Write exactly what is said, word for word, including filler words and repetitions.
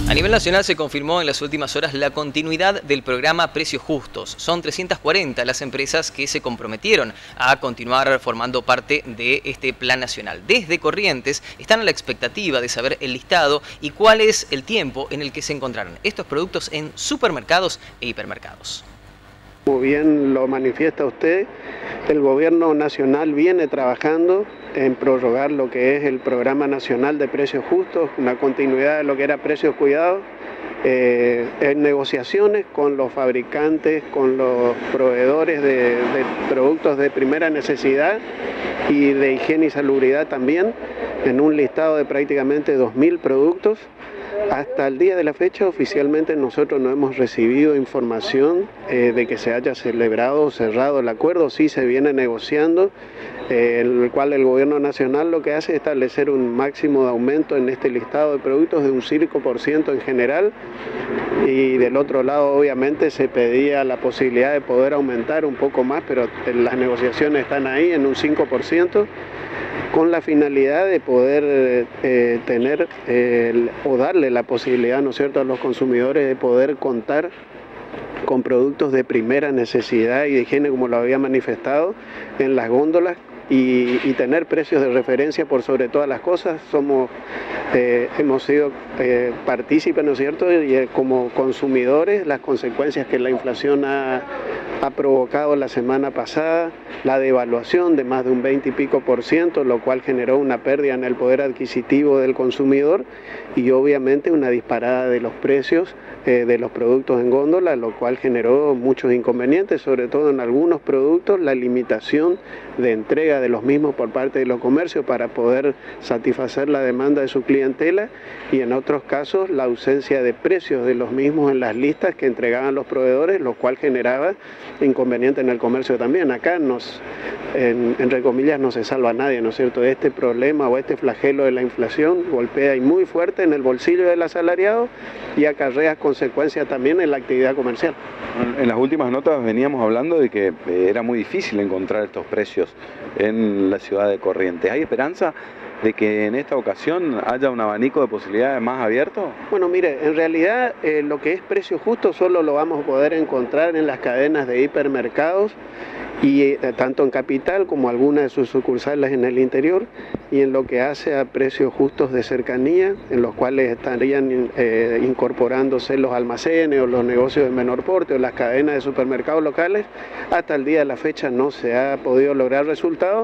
A nivel nacional se confirmó en las últimas horas la continuidad del programa Precios Justos. Son trescientas cuarenta las empresas que se comprometieron a continuar formando parte de este plan nacional. Desde Corrientes están a la expectativa de saber el listado y cuál es el tiempo en el que se encontrarán estos productos en supermercados e hipermercados. Como bien lo manifiesta usted, el gobierno nacional viene trabajando en prorrogar lo que es el programa nacional de precios justos, una continuidad de lo que era precios cuidados, eh, en negociaciones con los fabricantes, con los proveedores de, de productos de primera necesidad y de higiene y salubridad también, en un listado de prácticamente dos mil productos. Hasta el día de la fecha oficialmente nosotros no hemos recibido información eh, de que se haya celebrado o cerrado el acuerdo. Sí se viene negociando, eh, el cual el gobierno nacional lo que hace es establecer un máximo de aumento en este listado de productos de un cinco por ciento en general, y del otro lado obviamente se pedía la posibilidad de poder aumentar un poco más, pero las negociaciones están ahí en un cinco por ciento. Con la finalidad de poder eh, tener eh, o darle la posibilidad, ¿no es cierto?, a los consumidores de poder contar con productos de primera necesidad y de higiene, como lo había manifestado, en las góndolas y, y tener precios de referencia por sobre todas las cosas. Somos, eh, hemos sido eh, partícipes, ¿no es cierto?, y eh, como consumidores, las consecuencias que la inflación ha, ha provocado la semana pasada, la devaluación de más de un veinte y pico por ciento, lo cual generó una pérdida en el poder adquisitivo del consumidor y obviamente una disparada de los precios eh, de los productos en góndola, lo cual generó muchos inconvenientes, sobre todo en algunos productos, la limitación de entrega de los mismos por parte de los comercios para poder satisfacer la demanda de su clientela, y en otros casos la ausencia de precios de los mismos en las listas que entregaban los proveedores, lo cual generaba inconveniente en el comercio también. Acá nos, en, entre comillas, no se salva a nadie, ¿no es cierto? Este problema o este flagelo de la inflación golpea y muy fuerte en el bolsillo del asalariado y acarrea consecuencias también en la actividad comercial. En las últimas notas veníamos hablando de que era muy difícil encontrar estos precios en la ciudad de Corrientes. ¿Hay esperanza de que en esta ocasión haya un abanico de posibilidades más abierto? Bueno, mire, en realidad eh, lo que es precio justo solo lo vamos a poder encontrar en las cadenas de hipermercados, y eh, tanto en Capital como algunas de sus sucursales en el interior, y en lo que hace a precios justos de cercanía, en los cuales estarían eh, incorporándose los almacenes o los negocios de menor porte o las cadenas de supermercados locales. Hasta el día de la fecha no se ha podido lograr resultados.